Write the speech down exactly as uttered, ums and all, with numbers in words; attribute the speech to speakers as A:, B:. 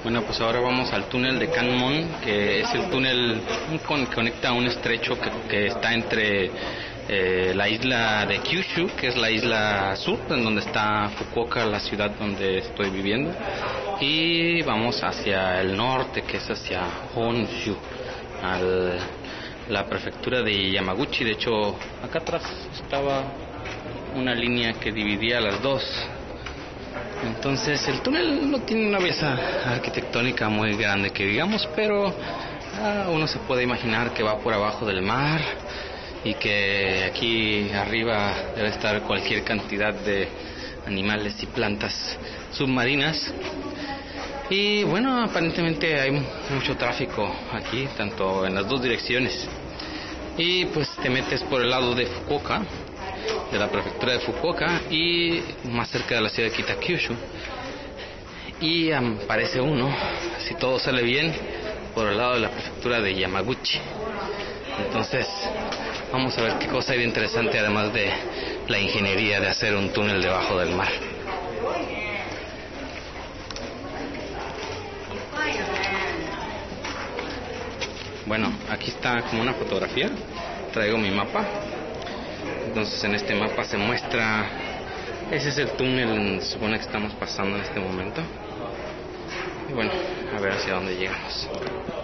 A: Bueno, pues ahora vamos al túnel de Kanmon, que es el túnel que conecta a un estrecho que, que está entre eh, la isla de Kyushu, que es la isla sur, en donde está Fukuoka, la ciudad donde estoy viviendo, y vamos hacia el norte, que es hacia Honshu, al, la prefectura de Yamaguchi. De hecho, acá atrás estaba una línea que dividía las dos. Entonces el túnel no tiene una belleza arquitectónica muy grande que digamos, pero ah, uno se puede imaginar que va por abajo del mar y que aquí arriba debe estar cualquier cantidad de animales y plantas submarinas. Y bueno, aparentemente hay mucho tráfico aquí, tanto en las dos direcciones. Y pues te metes por el lado de Fukuoka, de la prefectura de Fukuoka, y más cerca de la ciudad de Kitakyushu, y aparece uno, si todo sale bien, por el lado de la prefectura de Yamaguchi. Entonces vamos a ver qué cosa hay de interesante, además de la ingeniería de hacer un túnel debajo del mar. Bueno, aquí está como una fotografía, traigo mi mapa. Entonces en este mapa se muestra, ese es el túnel, se supone que estamos pasando en este momento. Y bueno, a ver hacia dónde llegamos.